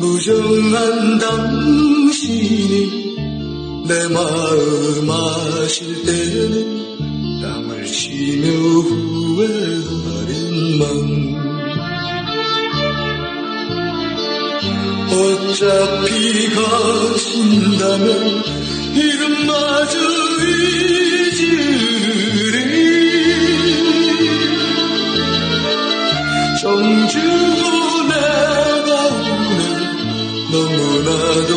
무정한 당신이 내 마음 아실 때는 땀을 치며 후회하련만 어차피 가신다면 이름마저 잊으리 정주고 내가 오네 너무나도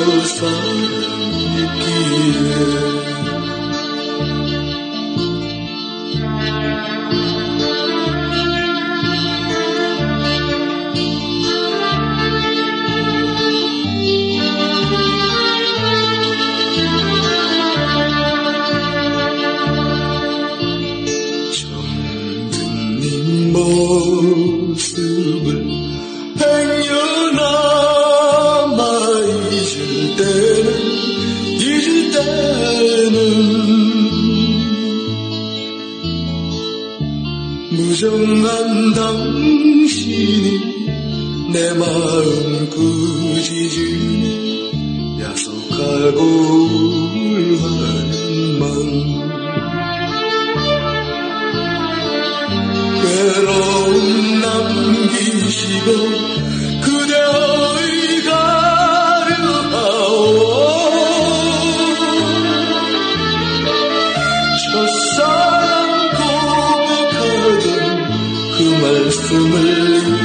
사랑했기에 모습을 행여남아 잊을 때는 무정한 당신이 내 마음 꾸짖으니 야속하고 울하련만 괴로움 남기시고 그대의 가려하오 첫사랑 고백하던 그 말씀을